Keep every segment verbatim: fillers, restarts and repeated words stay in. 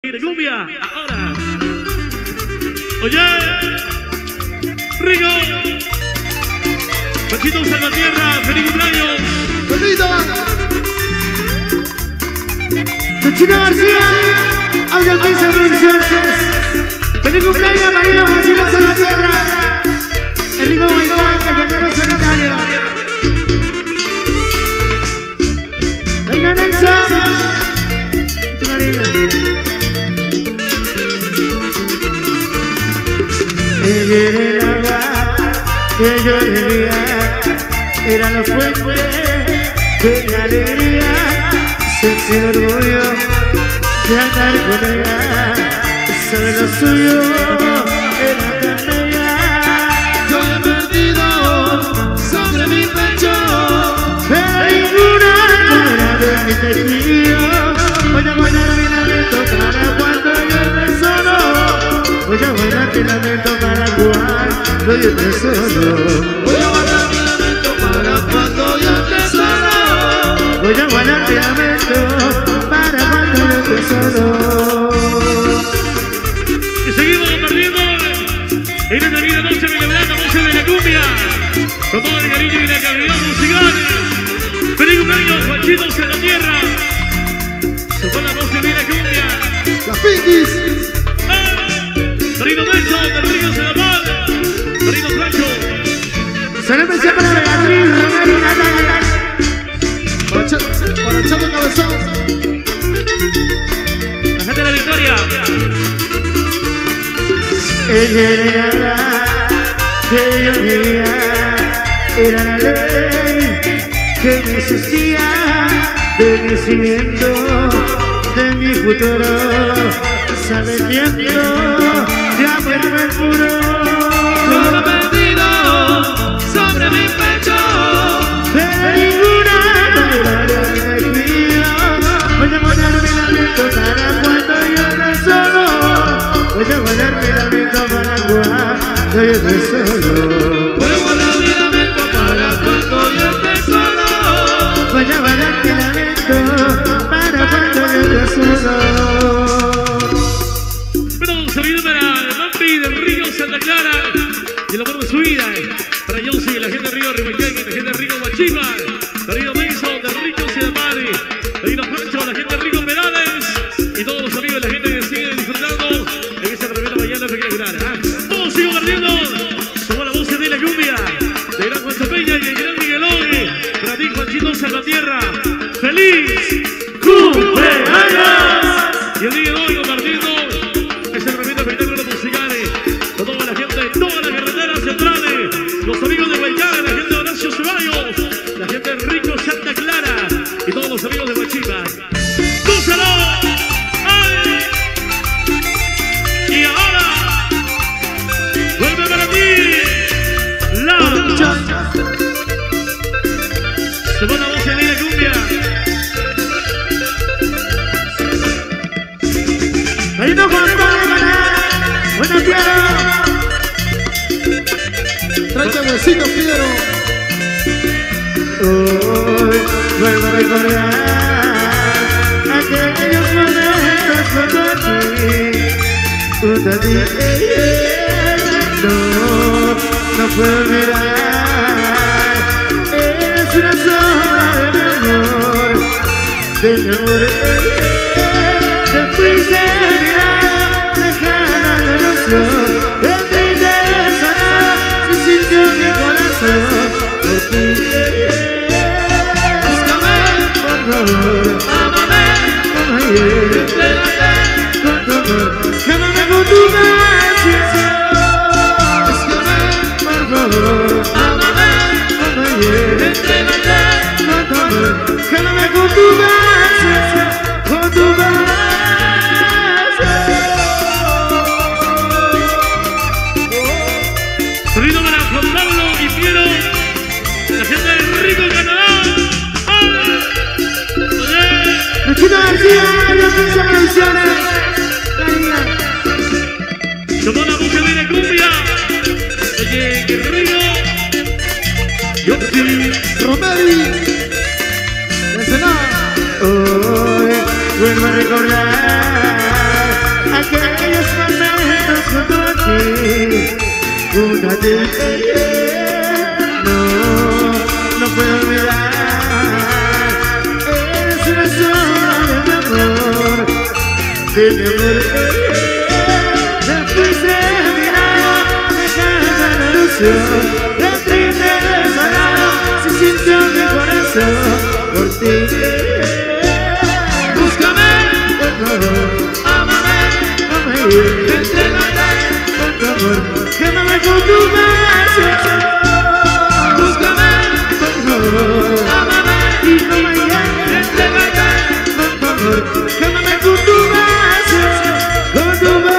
de cumbia, ahora. Oye, Rico, Pachito Salvatierra, feliz cumpleaños. ¡Bonito! Chino García, Ángel Pisa, Producciones. Feliz cumpleaños, María Pachito Salvatierra. El Rico Bailón, el guerrero solitario. Venga, Nelson. Tu María. Ella era el agua que yo bebía, era la fuente de mi alegría, sentí el orgullo de andar con ella, sabe lo suyo, era tan bella. Yo he perdido sobre mi pecho, pero ninguna no era de mi destino. Voy a bailar mi lamento para cuando yo esté solo. Voy a bailar mi lamento para cuando yo esté solo. Voy a bailar mi lamento para cuando yo esté solo. Voy a bailar mi lamento para cuando yo esté solo. Y seguimos compartiendo en esta vida noche de la noche de la cumbia, con todo el cariño y la calidad musical. Feliz cumpleaños, Pachito Salvatierra. Se fue la noche de la cumbia. Las Pinkies. Torino Beso, del Río Sedamar, Torino Francho. Se le empezó para Beatriz, Romero y Natalia. Para Chato Cabezón. La gente de la Victoria. Ella era la que yo quería, era la ley que me existía, de mi cimiento, de mi futuro, sabe el tiempo, de amor puro. Yo lo he perdido sobre mi pecho, pero ninguna manera de vivir. Voy a guardar mi lamento para cuando yo esté solo. Voy a guardar mi lamento para cuando yo esté solo. Voy a guardar mi lamento para cuando yo esté solo. Voy a guardar mi lamento para cuando yo esté solo. Bueno, saludo para el Mampi del Río Santa Clara y el amor de su vida. Para Yossi, la gente de Río Rimaquén, la gente de Río Guachipa, Torino Beso, del Río Sedamar, Torino Francho, la gente de Río Perales y todos los amigos de la gente que sigue disfrutando en esta tremenda mañana espectacular. ¿eh? Todos sigo perdiendo. Somos la voz de la cumbia, de Gran Juan Peña y el Gran Miguelón. Para ti, Pachito Salvatierra. ¡Feliz cumpleaños! Y el día de hoy compartiendo este tremendo espectáculo musical con toda la gente de todas las carreteras centrales, los amigos de Guayana, la gente de Horacio Ceballos, la gente de Rico Santa Clara y todos los amigos de Guachipa. ¡Gózalo! ¡Ay! Y ahora vuelve para ti la se va la voz de la cumbia. Ahí no para buena tierra. Trae huesitos, Piero. Hoy vuelvo a recordar aquellos momentos junto a ti, junto a ti. No, no puedo olvidar. Eres una sombra de mi amor, de mi amor. Te fuiste mirada, lejana la ilusión, de tristeza se sintió mi corazón. Por ti, búscame, por favor, ámame, como ayer, entrégate con tu amor, ámame con tu paciencia. Búscame, por favor, ámame, como ayer, entrégate con tu amor, ámame con tu paciencia, con tu paciencia. Sonido para Juan Pablo y Piero, la gente de Rico Canadá. ¡Oye! Chino García, Ángel Pisa, Producciones. Tomó la música de la cumbia. Oye, que Río. Yossi, Romero, de Senada. Hoy vuelvo a recordar una de no, no puedo olvidar. Eres una sola de mi amor, de mi amor. Después de mirar, me cae la ilusión. De triste desolado se sintió mi corazón por ti. Búscame, por favor, ámame, ámame, entrégate, por favor, quémame con tu beso. Búscame, por favor, ámame, y no me engañes, entrégate, por favor, quémame con tu beso, con tu beso.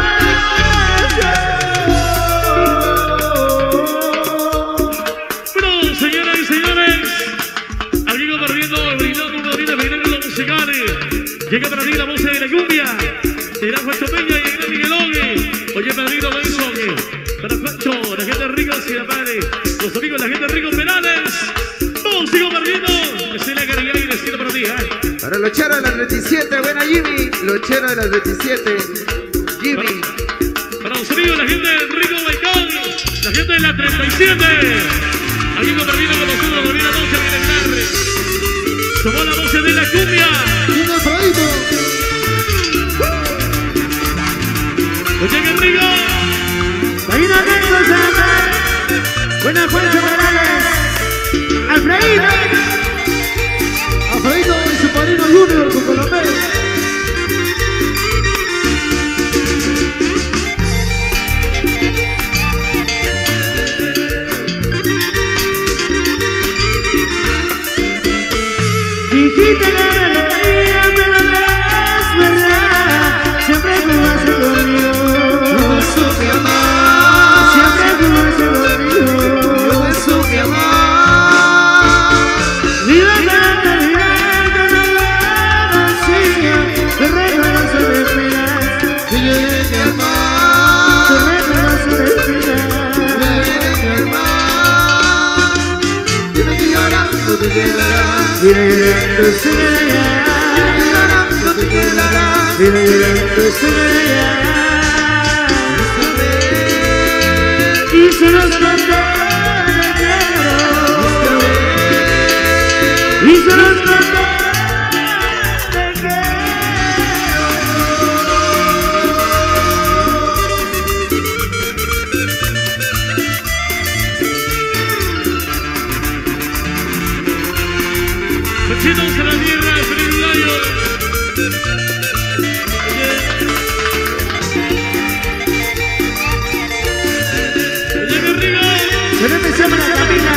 Bueno, señoras y señores, aquí compartiendo, brindando un padrino, brindando los musicales. Llega para mí la voz de la cumbia, de la Juancho Peña y el gran Miguelón. Oye, padrino Benson, para Juancho, la gente rica, Ciudadane, los amigos, la gente rica, Penales. Vamos, sigo perdiendo. Es la caridad y destino para ti, ¿eh? Para los cheros de las veintisiete, buena Jimmy. Los cheros de las veintisiete, Jimmy. Para, para los amigos, la gente del Rico Baicón, la gente de la treinta y siete. Aquí compartiendo con nosotros, la vida noche, viene tarde. Somos la voz de la cumbia. ¡Viva Alfredito! Oye, qué rico. Ahí no tengo nada. Buena Juancho Morales. Alfredito. Alfredito y su padrino Junior con Colombia. Dijiste que me veía, pero no es verdad. Siempre jugaste conmigo. Yo me supe amar. Siempre jugaste conmigo. Yo me supe amar. Viva la realidad de la vacía. Te reconoce de espinas. Que yo llegué a amar. Te reconoce de espinas. Que yo llegué a amar. Dime que llorando te quedarás. Mira llorando se quedará. Dime que llorando te quedarás. Mira llorando se quedará. Y solo es cuando te quiero. Y solo es cuando te quiero. Machitos en la tierra, feliz año. Oye, qué rico. Se me empezó la camina.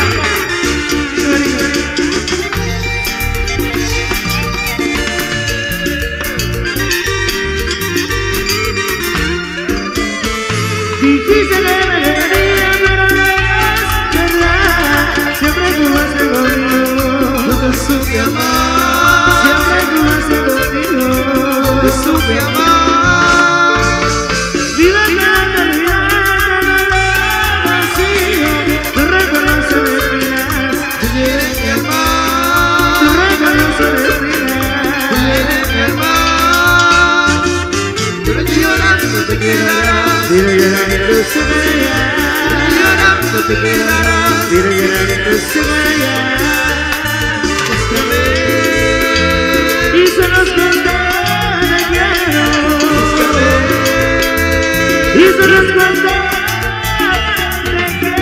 Dijiste que me quería, pero no es verdad. Siempre jugaste conmigo. Yo te supe amar. Siempre jugaste conmigo. Te supe amar. Viva la realidad de la vacía. Te reconoce de espinas. Te llegué a amar. Te reconoce de Te espinas. llegué a amar. Pero que llorando te quedarás. Mira llorando se quedará. Llorando te quedarás. Mira llorando se quedará. Búscame. Y solo es cuando te quiero. Búscame. Y solo es cuando te quiero.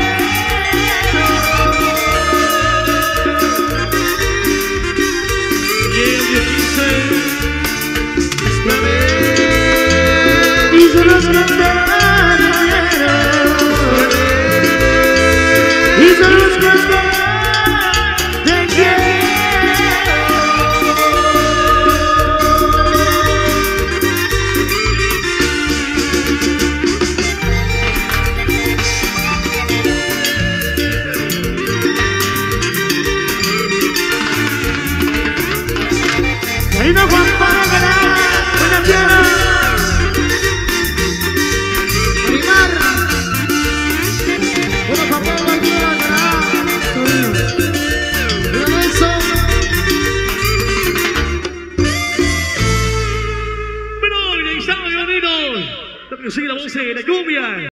Yeah, yo quise. Búscame. Y solo es cuando te quiero. Y solo es cuando te quiero. Querido Juan Pablo Canara, buena tierra. Animar. Bueno, Juan Pablo Canara. Mira eso. Pero, ya está, mi amigo. La que sigue la voz de la cumbia.